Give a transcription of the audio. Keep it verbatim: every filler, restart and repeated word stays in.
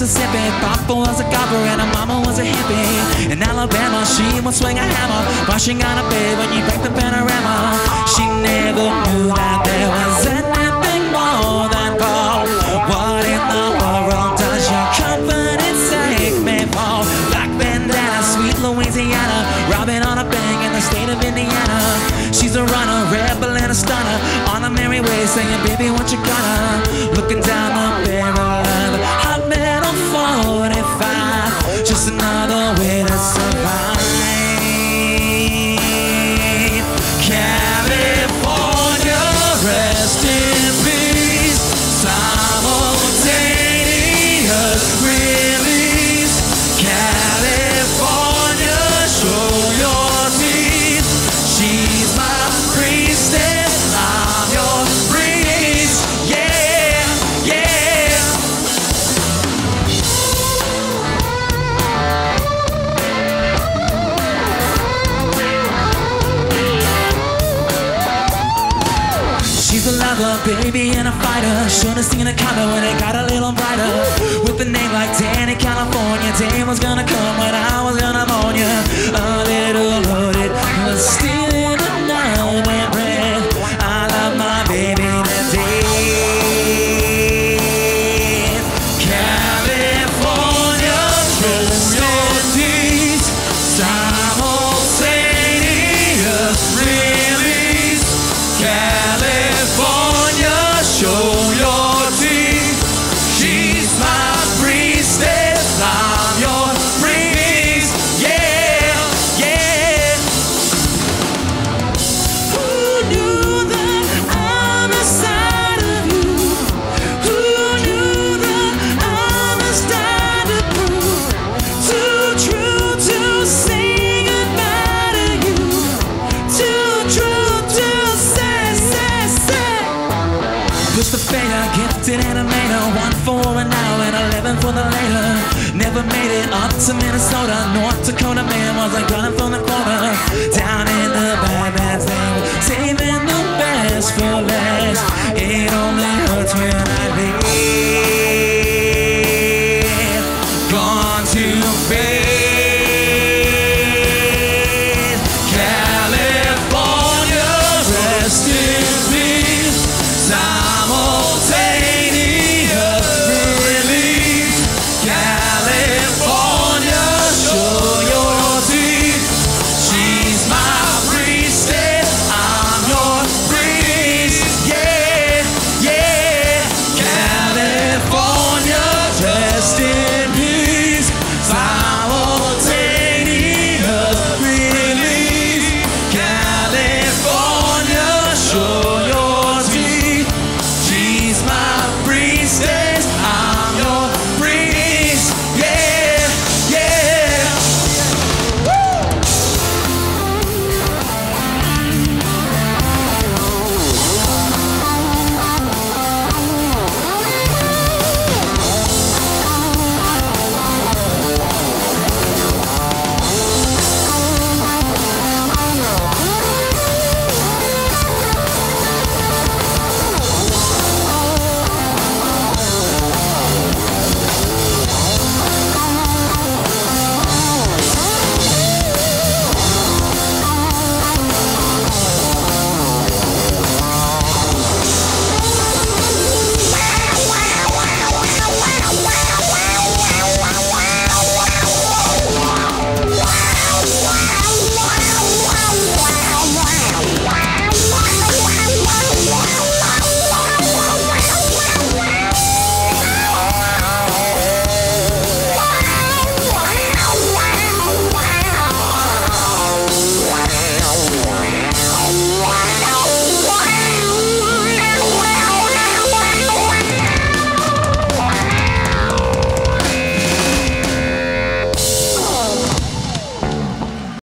Mississippi. Papa was a copper and her mama was a hippie. In Alabama, she would swing a hammer, brushing on a babe when you break the panorama. She never knew that there was anything more than gold. What in the world does your confidence take me for? Black bandana, sweet Louisiana, robbing on a bank in the state of Indiana. She's a runner, rebel and a stunner, on a merry way saying, baby, what you gonna? Looking down the barrel of a hot metal forty-five, just another way to survive. California, rest in peace. Simultaneous release. California, show your teeth. She's my priestess, I'm your priest. Yeah, yeah. She's a lover, baby, and a fighter. Should've seen it coming when it got a little brighter. With a name like Dani California, day was gonna come when I was gonna mourn you. A little loaded, but still in another breath. I love my baby today. California, through your teeth. Simultaneous release. California, show your teeth. She's my priestess, I'm your priest. Yeah, yeah. Who knew that I'm a side of you? Who knew that I'm a star to prove? Too true to say goodbye to you. Too true to say, say, say. Push the fader, gifted animator, one for an hour and eleven for the later. Never made it up to Minnesota. North Dakota man was like running from the corner. Down in the Badlands, they were saving the best for last. It don't